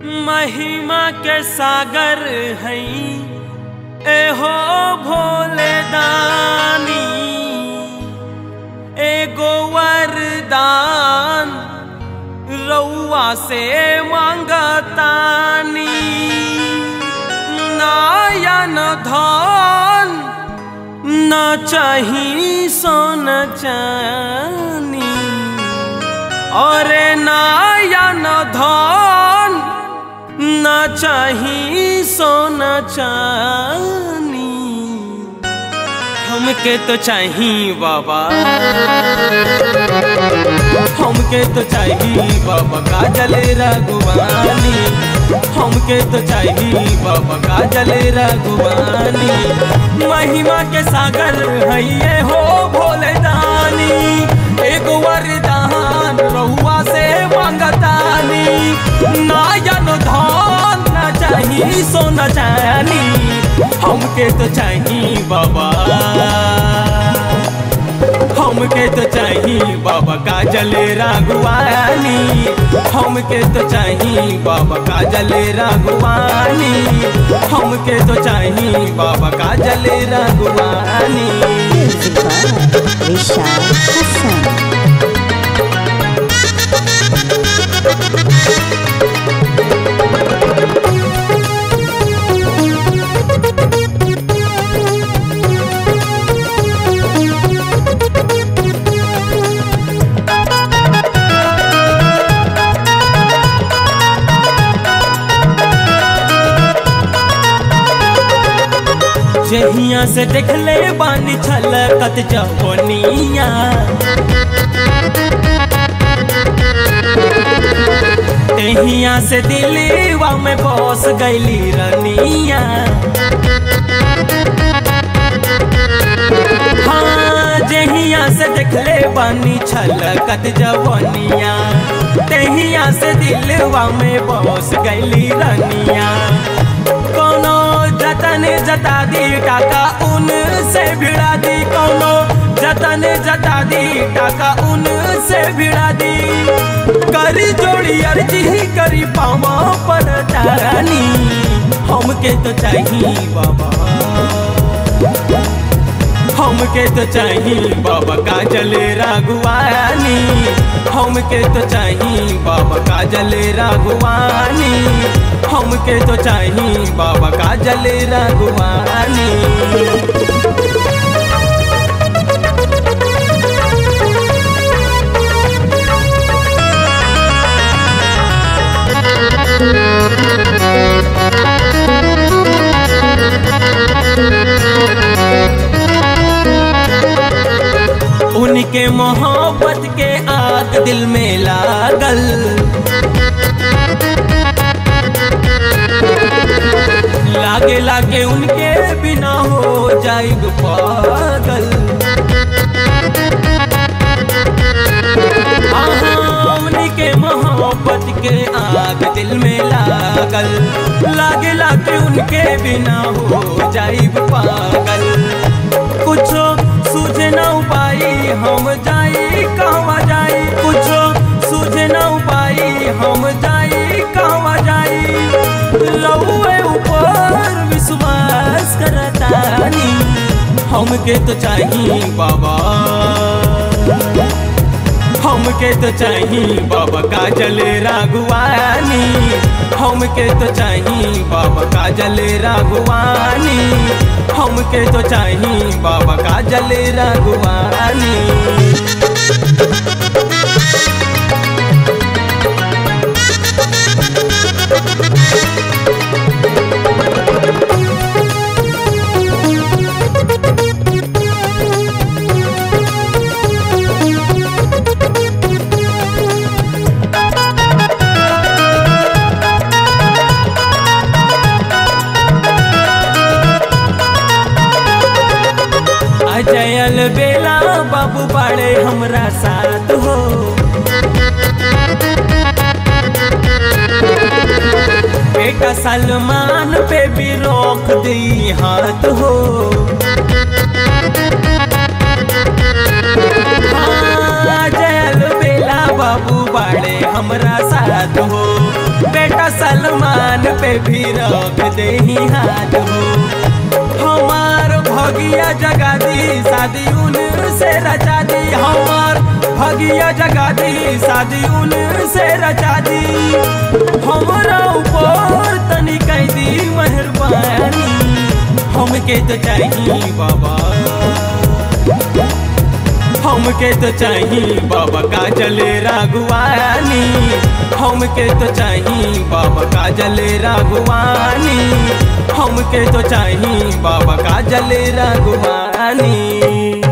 महिमा के सागर हई एहो भोले दानी, एगो वरदान रउआ से मांगतानी। नायन धन न चाही सोना चानी, और नायन धन न चाही सोना चानी। हमके तो चाही बाबा, हमके तो चाही बाबा काजल रघुवानी, हमके तो चाही बाबा काजल रघुवानी। महिमा के सागर है हो भोले दानी, एगो वरदान रउआ से मांगतानी। नायन धन न चाही सोना चानी, हमके तो चाही बाबा, हमके तो चाही बाबा काजल रघुवानी, हमके तो चाही बाबा काजल रघुवानी, हमके तो चाही बाबा काजल रघुवानी। विशाल हसन। जहिया से देखले बानी छलकत जवनिया, तहिया से दिलवा में बस गईली रनिया। हाँ, जहिया से देखले बानी छलकत जवनिया, तहिया से दिलवा में बस गईली रनिया। कोनो जतन जता दी टाका उन से भिड़ा दी, कोनो जतन जता दी टाका उन से भिड़ा दी। करी जोड़ी अर्जी करी पावा पर तारानी, हमके तो चाही बाबा, हमके तो चाही बाबा काजल रघुवानी, हमके तो चाही बाबा काजल रघुवानी, हमके तो चाही बाबा काजल रघुवानी। उनके मोहब्बत के आग दिल में लागल, लागे लागे उनके बिना हो जाएग पागल। उनके मोहब्बत के आग दिल में लागल, लागे लागे उनके बिना हो जाएग पागल। कुछो सूझे न उपाई हम जाई कहवा जाई, कुछो सूझे न उपाई हम जाई कहवा जाई। रउए ऊपर विश्वास करतानी, हमके तो चाही बाबा, हमके तो चाही बाबा काजल रघुवानी, हमके तो चाही बाबा काजल रघुवानी, हमके तो चाही बाबा काजल रघुवानी। अजयल बेला बाबू बड़े हमरा साथ हो, बेटा सलमान पे भी रोक दी हाथ हो। अजयल बेला बाबू बड़े हमरा साथ हो, बेटा सलमान पे भी रख दे हाथ हो। हमार भगिया जगा दी शादी उनसे रचा दी, हमार भगिया जगा दी शादी उनसे रचा दी। हमरा ऊपर तनी कह दी मेहरबानी, हमके तो चाहिए बाबा, हमके तो चाहिए बाबा काजल राघवानी, हमके तो चाहिए बाबा काजल राघवानी, हमके तो चाहिए बाबा काजल राघवानी।